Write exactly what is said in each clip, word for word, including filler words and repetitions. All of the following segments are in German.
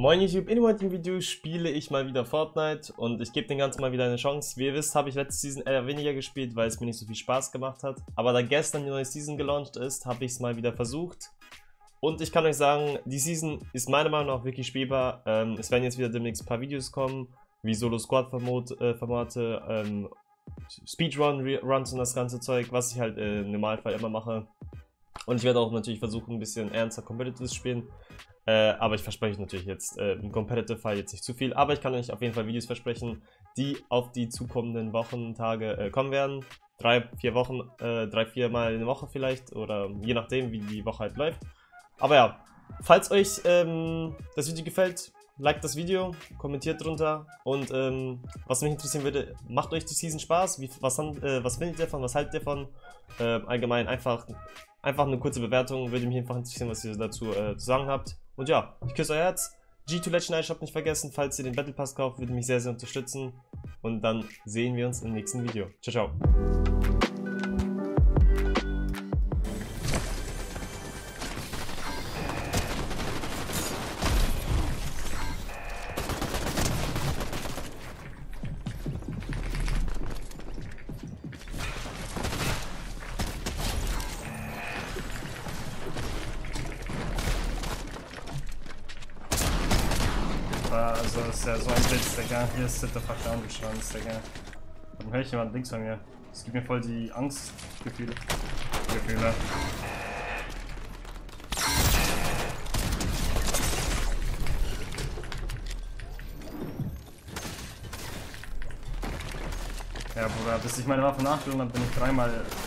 Moin YouTube, in dem heutigen Video spiele ich mal wieder Fortnite und ich gebe dem Ganzen mal wieder eine Chance. Wie ihr wisst, habe ich letzte Season eher weniger gespielt, weil es mir nicht so viel Spaß gemacht hat. Aber da gestern die neue Season gelauncht ist, habe ich es mal wieder versucht. Und ich kann euch sagen, die Season ist meiner Meinung nach wirklich spielbar. Ähm, es werden jetzt wieder demnächst ein paar Videos kommen, wie Solo-Squad-Formate, ähm, Speedrun-Runs und das ganze Zeug, was ich halt äh, im Normalfall immer mache. Und ich werde auch natürlich versuchen, ein bisschen ernster Competitive zu spielen. Äh, aber ich verspreche natürlich jetzt äh, im Competitive-Fall jetzt nicht zu viel. Aber ich kann euch auf jeden Fall Videos versprechen, die auf die zukommenden Wochen, Tage äh, kommen werden. Drei, vier Wochen, äh, drei, vier Mal in der Woche vielleicht. Oder je nachdem, wie die Woche halt läuft. Aber ja, falls euch ähm, das Video gefällt, liked das Video, kommentiert drunter. Und ähm, was mich interessieren würde, macht euch die Season Spaß? Wie, was, äh, was findet ihr davon? Was haltet ihr davon? Äh, allgemein einfach, einfach eine kurze Bewertung. Würde mich einfach interessieren, was ihr dazu äh, zu sagen habt. Und ja, ich küsse euer Herz. G zwei Legendary Shop nicht vergessen, falls ihr den Battle Pass kauft, würde mich sehr, sehr unterstützen. Und dann sehen wir uns im nächsten Video. Ciao, ciao. Also, das ist ja so ein Blitz, Digga. Hier ist Sit the fuck down, du Schwanz, Digga. Dann höre ich jemand links von mir. Das gibt mir voll die Angstgefühle. Gefühle. Ja, Bruder, bis ich meine Waffe nachgeholt habe, bin ich dreimal.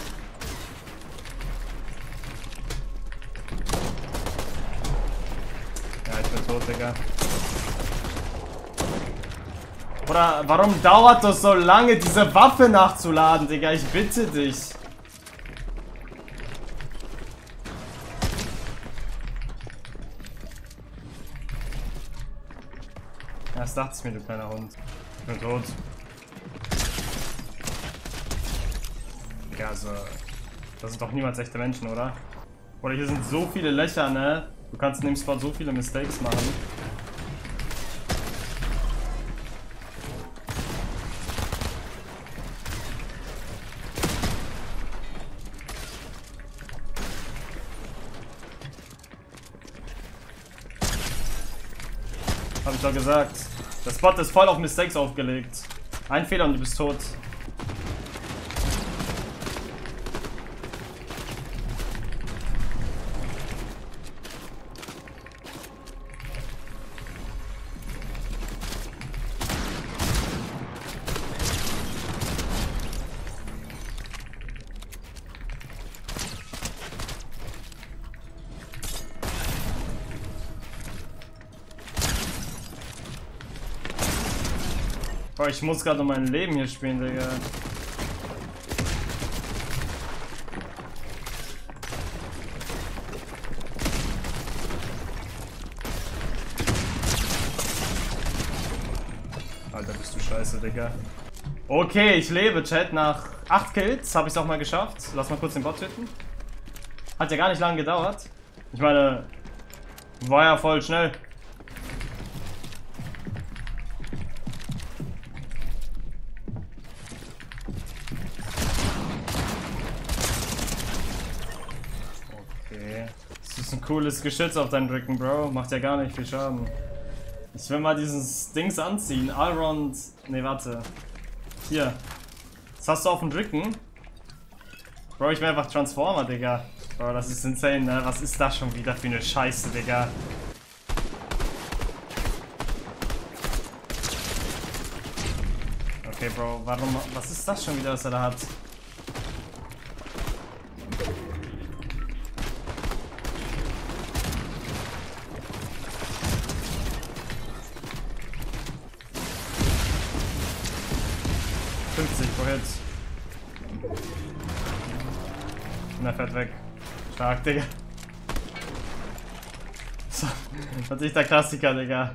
Ja, ich bin tot, Digga. Oder warum dauert das so lange, diese Waffe nachzuladen, Digga? Ich bitte dich. Ja, das dachte ich mir, du kleiner Hund. Ich bin tot. Ja, also. Das sind doch niemals echte Menschen, oder? Oder hier sind so viele Löcher, ne? Du kannst in dem Spot so viele Mistakes machen. Hab ich doch gesagt. Der Spot ist voll auf Mistakes aufgelegt. Ein Fehler und du bist tot. Boah, ich muss gerade um mein Leben hier spielen, Digga. Alter, bist du scheiße, Digga. Okay, ich lebe, Chat. Nach acht Kills habe ich es auch mal geschafft. Lass mal kurz den Bot töten. Hat ja gar nicht lange gedauert. Ich meine, war ja voll schnell. Das ist ein cooles Geschütz auf deinen Rücken, Bro. Macht ja gar nicht viel Schaden. Ich will mal dieses Dings anziehen. Allround. Ne, warte. Hier. Das hast du auf dem Rücken. Bro, ich will einfach Transformer, Digga. Bro, das ist insane, ne? Was ist das schon wieder für eine Scheiße, Digga? Okay, Bro, warum. Was ist das schon wieder, was er da hat? fünfzig pro Hit. Und er fährt weg. Stark, Digga. So, natürlich der Klassiker, Digga.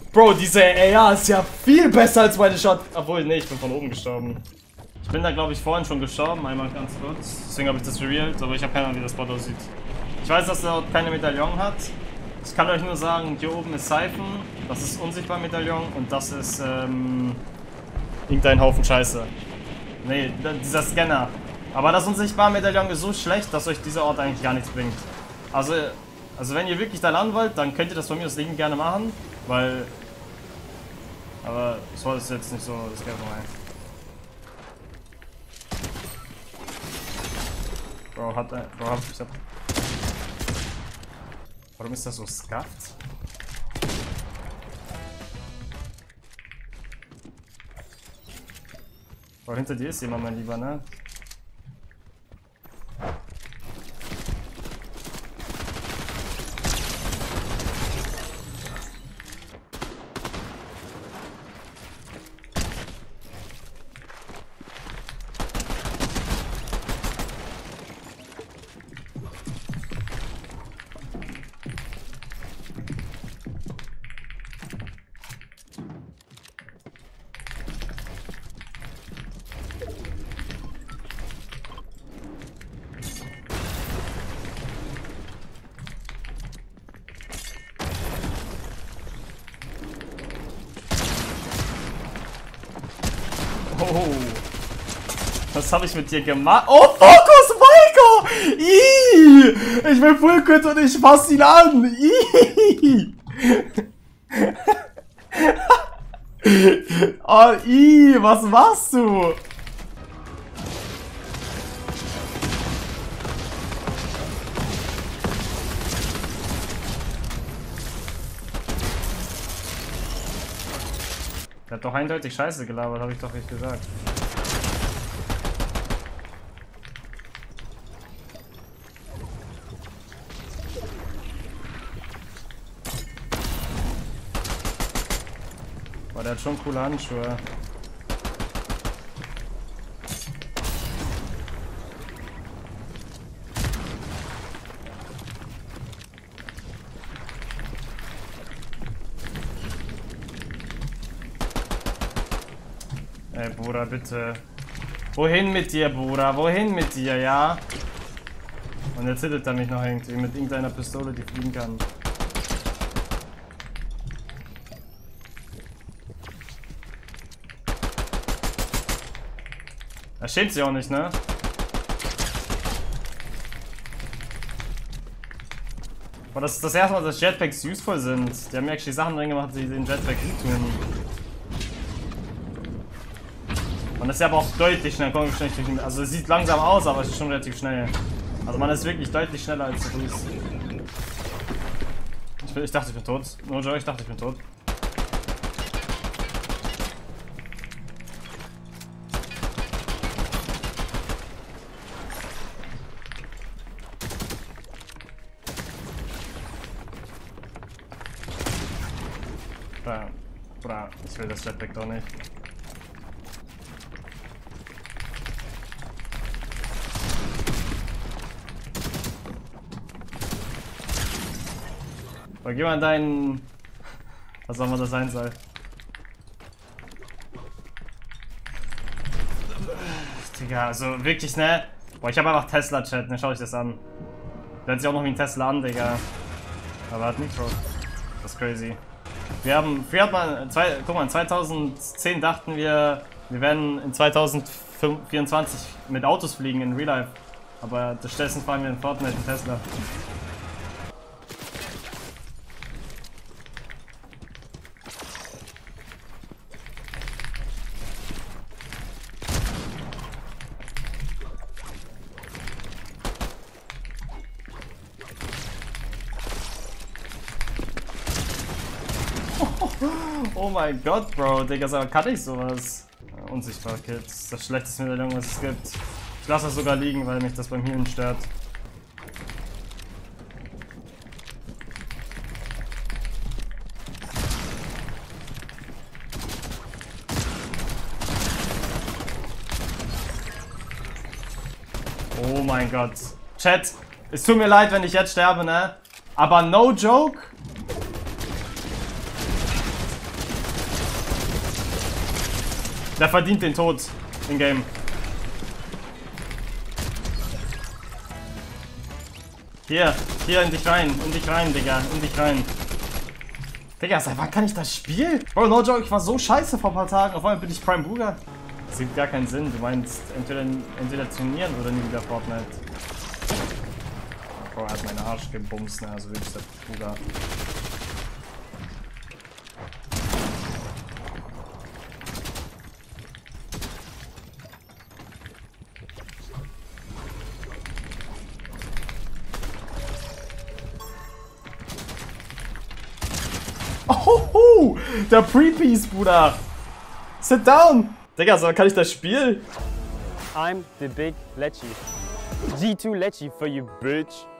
Bro, diese A R ist ja viel besser als meine Shot. Obwohl, nee, ich bin von oben gestorben. Ich bin da, glaube ich, vorhin schon gestorben, einmal ganz kurz. Deswegen habe ich das revealed, aber ich habe keine Ahnung, wie das Spot aussieht. Ich weiß, dass er dort keine Medaillon hat. Ich kann euch nur sagen, hier oben ist Siphon, das ist unsichtbar Medaillon und das ist, ähm, irgendein Haufen Scheiße. Nee, dieser Scanner. Aber das unsichtbare Medaillon ist so schlecht, dass euch dieser Ort eigentlich gar nichts bringt. Also, also wenn ihr wirklich da landen wollt, dann könnt ihr das von mir aus liegen gerne machen, weil... Aber so ist jetzt nicht so das Gelbe rein. Bro, hat ein... Bro, hab, ich hab... Warum ist das so scuffed? Bro, hinter dir ist jemand, mein Lieber, ne? Oh, was habe ich mit dir gemacht? Oh, Fokus, Maiko! Ih, ich will Full Quit und ich fass ihn an! Ih. Oh, ih, was machst du? Der hat doch eindeutig Scheiße gelabert, habe ich doch nicht gesagt. Boah, der hat schon coole Handschuhe. Ey, Bruder, bitte. Wohin mit dir, Bruder? Wohin mit dir, ja? Und jetzt hittet er mich noch irgendwie mit irgendeiner Pistole, die fliegen kann. Er schämt sich auch nicht, ne? Aber das ist das erste Mal, dass Jetpacks useful sind. Die haben mir actually Sachen drin gemacht, die den Jetpack gut tun. Und das ist ja aber auch deutlich schneller. Komm, schnell, also es sieht langsam aus, aber es ist schon relativ schnell. Also man ist wirklich deutlich schneller als der Fuß. Ich, ich dachte, ich bin tot. No Joe, ich dachte, ich bin tot. Bra, bra, ich will das Jetpack doch nicht. Aber geh mal in deinen... Was auch immer das sein soll. Digga, also wirklich, ne? Boah, ich habe einfach Tesla-Chat, ne? Schau euch das an. Der hört sich auch noch wie ein Tesla an, Digga. Aber hat Mikro. Das ist crazy. Wir haben... Früher hat man... Zwei, guck mal, in zweitausendzehn dachten wir, wir werden in zweitausendvierundzwanzig mit Autos fliegen in Real Life. Aber stattdessen fahren wir in Fortnite in Tesla. Oh mein Gott, Bro, Digga, aber kann ich sowas? Unsichtbar, Kids. Das schlechteste Medaillon, was es gibt. Ich lasse das sogar liegen, weil mich das beim Healen stört. Oh mein Gott. Chat, es tut mir leid, wenn ich jetzt sterbe, ne? Aber no joke. Der verdient den Tod im Game. Hier, hier in dich rein, in dich rein, Digga, in dich rein. Digga, seit wann kann ich das spielen? Bro, no joke, ich war so scheiße vor ein paar Tagen. Auf einmal bin ich Prime Bruger. Das gibt gar keinen Sinn. Du meinst entweder, entweder trainieren oder nie wieder Fortnite. Bro, er hat meinen Arsch gebumst, ne? Also wirklich der Bruder. Oh, der Pre-Piece, Bruder. Sit down. Digga, so kann ich das spielen? I'm the big Lechi. G two Lechi for you, bitch.